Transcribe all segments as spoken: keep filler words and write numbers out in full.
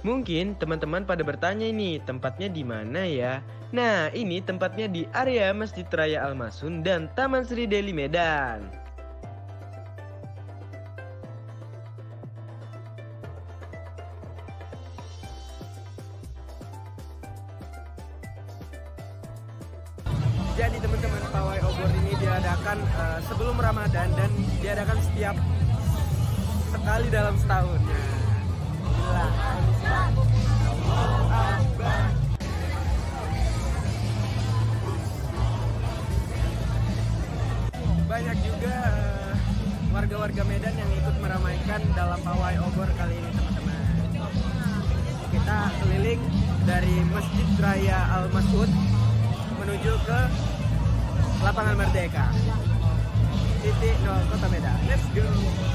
Mungkin teman-teman pada bertanya ini, tempatnya di mana ya? Nah, ini tempatnya di area Masjid Raya Al-Masun dan Taman Sri Deli Medan. Jadi teman-teman, pawai obor ini diadakan uh, sebelum Ramadan dan diadakan setiap sekali dalam setahun. Nah, banyak juga warga-warga uh, Medan yang ikut meramaikan dalam pawai obor kali ini teman-teman. Kita keliling dari Masjid Raya Al-Mas'ud menuju ke Lapangan Merdeka, titik nol Kota Medan. Let's go.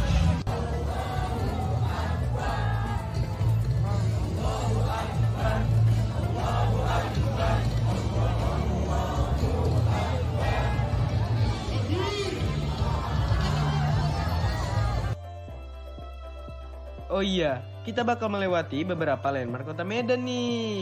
Oh iya, kita bakal melewati beberapa landmark Kota Medan nih.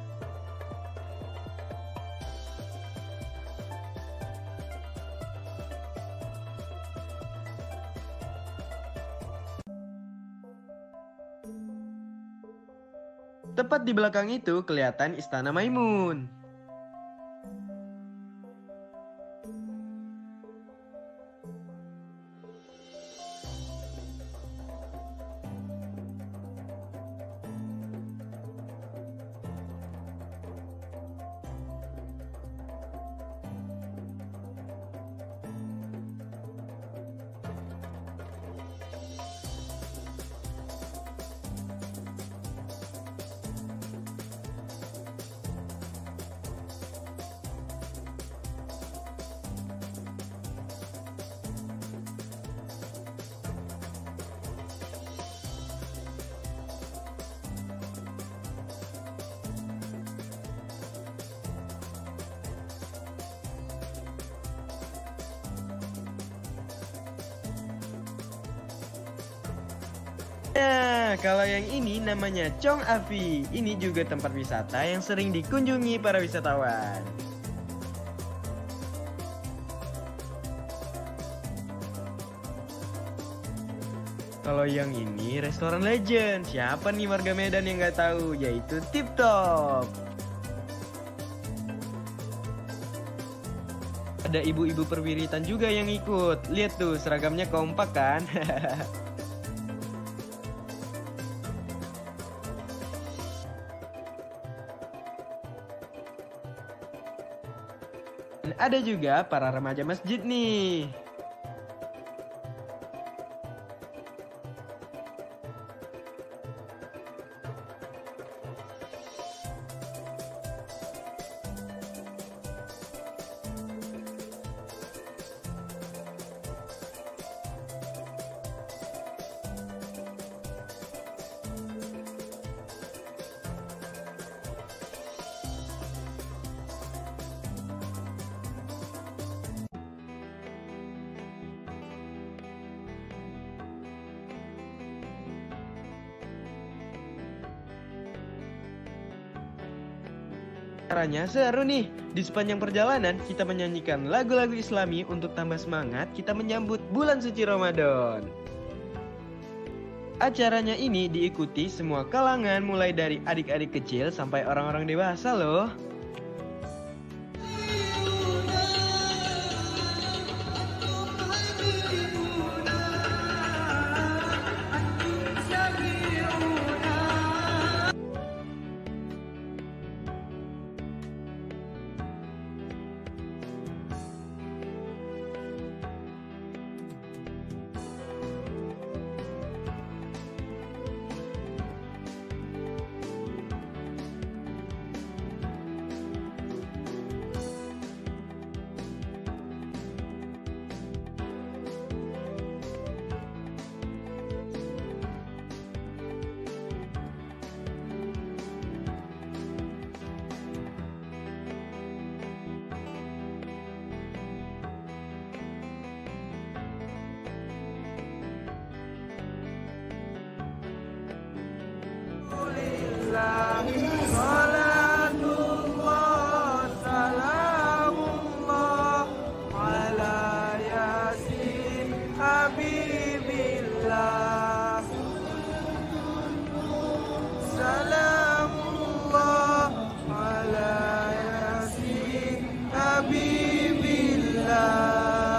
Tepat di belakang itu kelihatan Istana Maimun. Nah, kalau yang ini namanya Chong Afi. Ini juga tempat wisata yang sering dikunjungi para wisatawan. Kalau yang ini restoran legend. Siapa nih warga Medan yang nggak tahu? Yaitu Tip Top. Ada ibu-ibu perwiritan juga yang ikut. Lihat tuh, seragamnya kompak kan? Dan ada juga para remaja masjid nih. Caranya seru nih. Di sepanjang perjalanan kita menyanyikan lagu-lagu Islami untuk tambah semangat kita menyambut bulan suci Ramadan. Acaranya ini diikuti semua kalangan mulai dari adik-adik kecil sampai orang-orang dewasa loh. Rasulillah, salatullah salamullah ala Yasin Habibillah, salamullah ala Yasin Habibillah.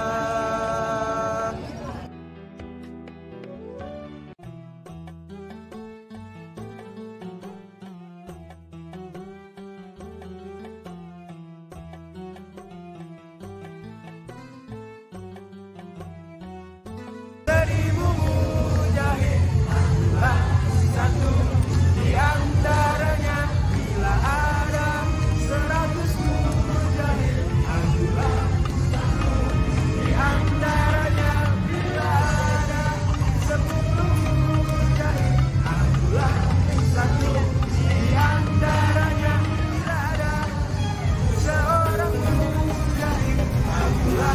Seribu mujahid adalah satu di antaranya. Bila ada seratus mujahid adalah satu di antaranya. Bila ada sepuluh mujahid adalah satu di antaranya. Bila ada seorang mujahid adalah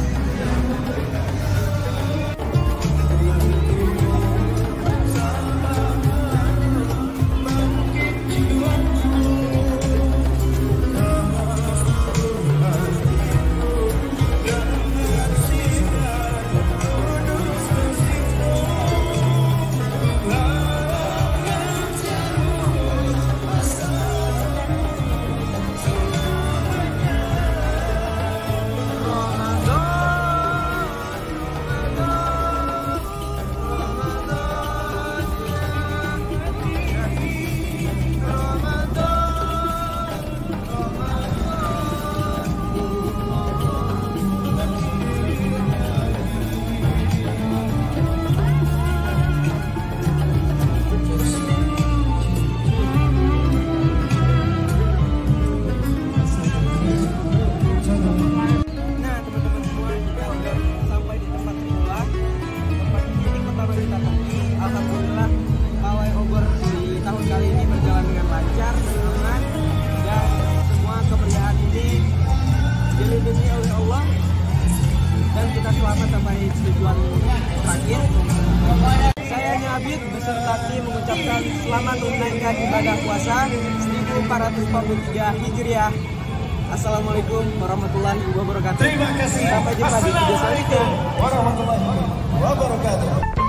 alhamdulillah pawai obor di tahun kali ini berjalan dengan lancar, aman, dan semua kemeriahan ini dilindungi oleh Allah dan kita selamat sampai tujuan terakhir. Saya Nyabit beserta tim mengucapkan selamat menunaikan ibadah puasa seribu empat ratus empat puluh tiga Hijriah. Assalamualaikum warahmatullahi wabarakatuh. Terima kasih. Sampai jumpa di video selanjutnya. Warahmatullahi wabarakatuh.